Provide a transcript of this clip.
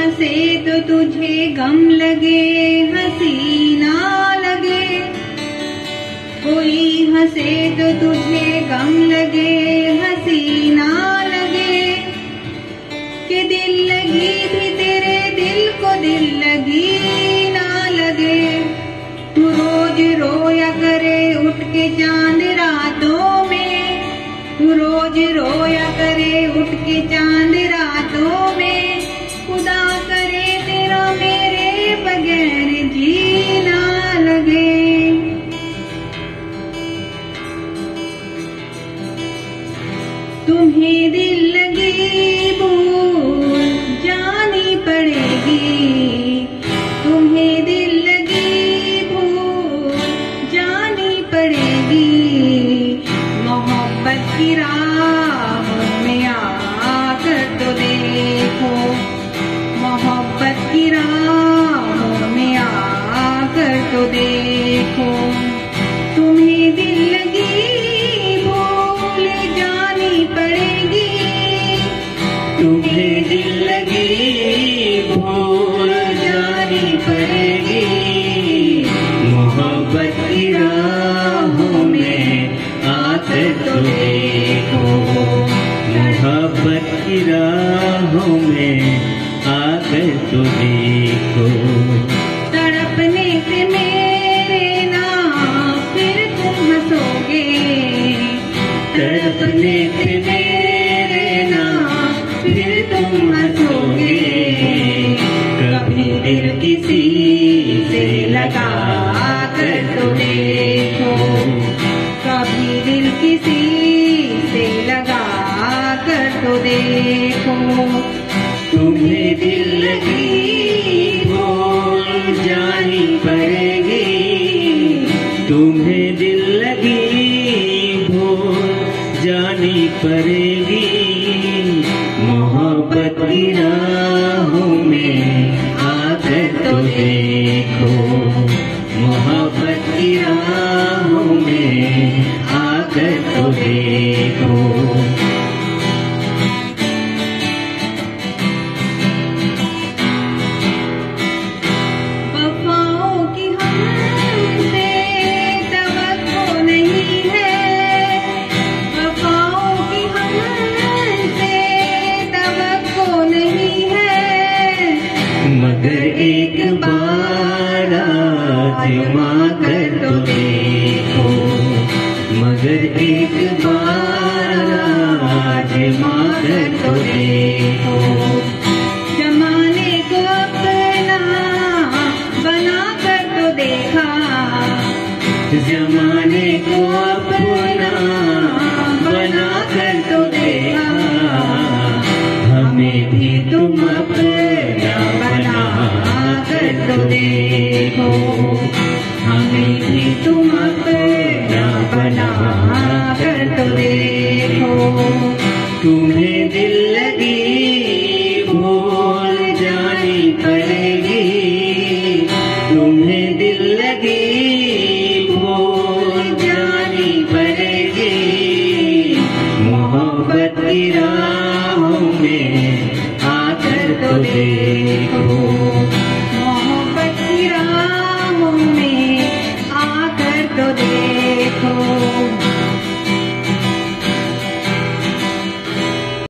हंसे तो तुझे गम लगे, हंसी ना लगे। कोई हंसे तो तुझे गम लगे, हंसी ना लगे। कि दिल लगी भी तेरे दिल को दिल लगी ना लगे। तू रोज रोया करे उठ के चांद रातों में, तू रोज रोया करे उठ के चांद रातों में। खुदा करे तेरा मेरे बगैर जी ना लगे। तुम्हें दिल लगी भूल जानी पड़ेगी, तुम्हें दिल लगी भूल जानी पड़ेगी। मोहब्बत की राहों में आकर तो देखो, मोहब्बत की राहों में आकर तो देखो। तुम्हें दिल लगी भूल जानी पड़ेगी, तुम्हें दिल लगी भूल जानी पड़ेगी। मोहब्बत की राहों में आकर तो देखो, मोहब्बत की राहों में आकर तो देखो। तड़पने से मेरे ना फिर तुम हंसोगे, तड़पने से मेरे ना फिर तुम हंसोगे। कभी दिल किसी से लगा कर तो देखो, कभी दिल किसी से लगा कर तो देखो। तुम्हें दिल लगी भूल जानी पड़ेगी, तुम्हें दिल लगी भूल जानी पड़ेगी। मोहब्बत की राहों में आकर तो देखो, मोहब्बत की राहों में आकर तो देखो। वफाओं की हमसे तवक्को नहीं है, वफाओं की हमसे तवक्को नहीं है। मगर एक